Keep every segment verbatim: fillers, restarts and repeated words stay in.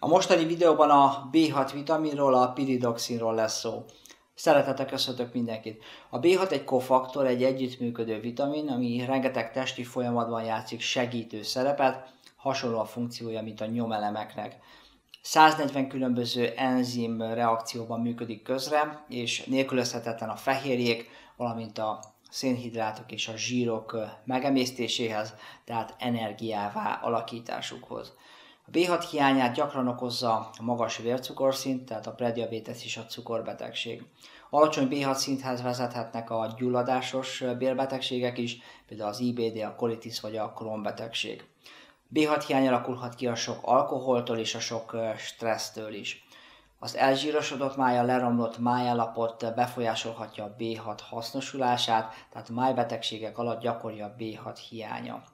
A mostani videóban a bé hat vitaminról, a piridoxinról lesz szó. Szeretettel köszöntök mindenkit. A bé hat egy kofaktor, egy együttműködő vitamin, ami rengeteg testi folyamatban játszik segítő szerepet, hasonló a funkciója, mint a nyomelemeknek. száznegyven különböző enzim reakcióban működik közre, és nélkülözhetetlen a fehérjék, valamint a szénhidrátok és a zsírok megemésztéséhez, tehát energiává alakításukhoz. A bé hat hiányát gyakran okozza a magas vércukorszint, tehát a prediabetes és a cukorbetegség. Alacsony bé hat szinthez vezethetnek a gyulladásos bélbetegségek is, például az i bé dé, a kolitis vagy a Crohn betegség. bé hat hiány alakulhat ki a sok alkoholtól és a sok stressztől is. Az elzsírosodott máj, a leromlott májállapot befolyásolhatja a bé hat hasznosulását, tehát a májbetegségek alatt gyakori a bé hat hiánya.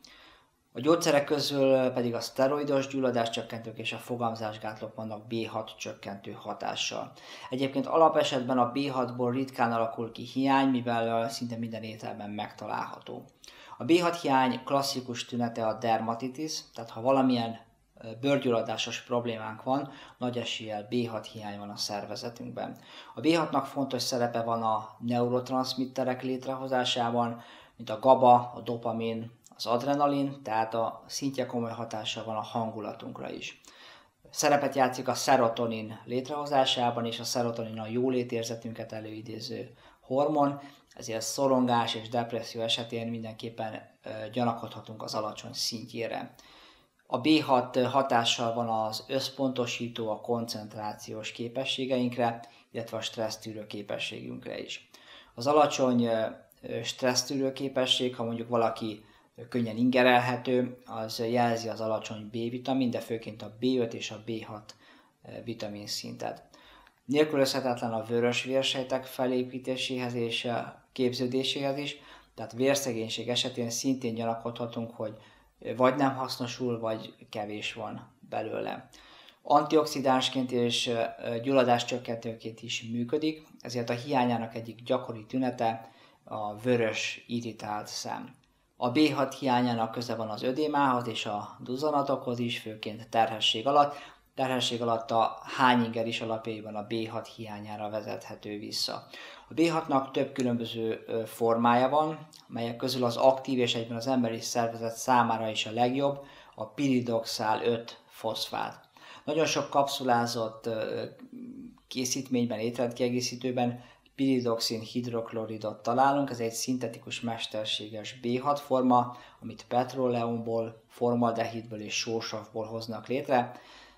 A gyógyszerek közül pedig a szteroidos gyulladáscsökkentők és a fogamzásgátlók vannak bé hat csökkentő hatással. Egyébként alapesetben a bé hatból ritkán alakul ki hiány, mivel szinte minden ételben megtalálható. A bé hat hiány klasszikus tünete a dermatitis, tehát ha valamilyen bőrgyulladásos problémánk van, nagy eséllyel bé hat hiány van a szervezetünkben. A bé hatnak fontos szerepe van a neurotranszmitterek létrehozásában, mint a GABA, a dopamin, az adrenalin, tehát a szintje komoly hatással van a hangulatunkra is. Szerepet játszik a szerotonin létrehozásában, és a szerotonin a jólétérzetünket előidéző hormon, ezért szorongás és depresszió esetén mindenképpen e, gyanakodhatunk az alacsony szintjére. A bé hat hatással van az összpontosító, a koncentrációs képességeinkre, illetve a stressztűrő képességünkre is. Az alacsony stressztűrő képesség, ha mondjuk valaki könnyen ingerelhető, az jelzi az alacsony B-vitamin, de főként a bé öt és a bé hat vitamin szintet. Nélkülözhetetlen a vörös vérsejtek felépítéséhez és képződéséhez is, tehát vérszegénység esetén szintén gyanakodhatunk, hogy vagy nem hasznosul, vagy kevés van belőle. Antioxidánsként és gyulladáscsökkentőként is működik, ezért a hiányának egyik gyakori tünete a vörös irritált szem. A bé hat hiányának köze van az ödémához és a duzzanatokhoz is, főként terhesség alatt. Terhesség alatt a hányinger is alapjaiban a bé hat hiányára vezethető vissza. A bé hatnak több különböző formája van, melyek közül az aktív és egyben az emberi szervezet számára is a legjobb, a piridoxál öt foszfát. Nagyon sok kapszulázott készítményben, étrendkiegészítőben piridoxin hidrokloridot találunk, ez egy szintetikus mesterséges bé hat forma, amit petróleumból, formaldehidből és sósavból hoznak létre.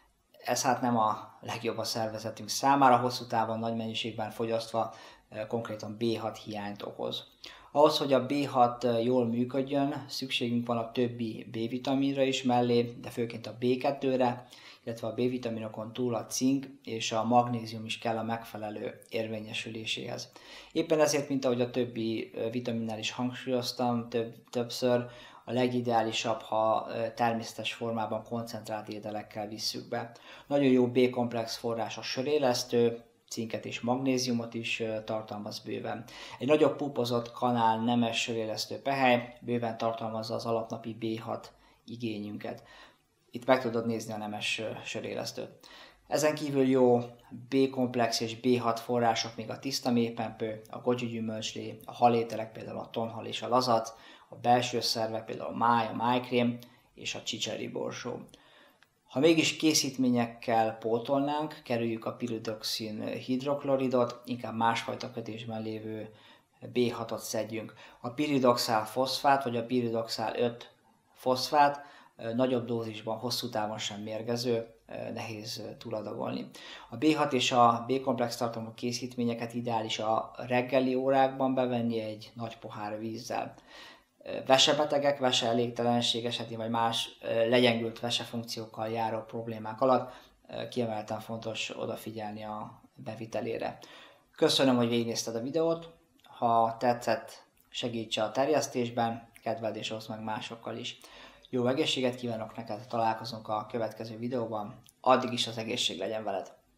Ez hát nem a legjobb a szervezetünk számára, hosszú távon nagy mennyiségben fogyasztva konkrétan bé hat hiányt okoz. Ahhoz, hogy a bé hat jól működjön, szükségünk van a többi B-vitaminra is mellé, de főként a bé kettőre, illetve a B-vitaminokon túl a cink és a magnézium is kell a megfelelő érvényesüléséhez. Éppen ezért, mint ahogy a többi vitaminnál is hangsúlyoztam több, többször, a legideálisabb, ha természetes formában koncentrált ételekkel visszük be. Nagyon jó B-komplex forrás a sörélesztő, cinket és magnéziumot is tartalmaz bőven. Egy nagyobb pupozott kanál nemes sörélesztő pehely bőven tartalmazza az alapnapi bé hat igényünket. Itt meg tudod nézni a nemes sörélesztőt. Ezen kívül jó B-komplex és bé hat források még a tiszta méhpempő, a goji gyümölcslé, a halételek, például a tonhal és a lazac, a belső szervek, például a máj, a májkrém és a csicseri borsó. Ha mégis készítményekkel pótolnánk, kerüljük a piridoxin hidrokloridot, inkább másfajta kötésben lévő bé hatot szedjünk. A piridoxál foszfát vagy a piridoxál öt foszfát nagyobb dózisban, hosszú távon sem mérgező, nehéz túladagolni. A bé hat és a B-komplex tartalmú készítményeket ideális a reggeli órákban bevenni egy nagy pohár vízzel. Vesebetegek, veseelégtelenség esetén vagy más legyengült vesefunkciókkal járó problémák alatt kiemelten fontos odafigyelni a bevitelére. Köszönöm, hogy végignézted a videót, ha tetszett, segíts a terjesztésben, kedveld és oszd meg másokkal is. Jó egészséget kívánok neked, találkozunk a következő videóban, addig is az egészség legyen veled!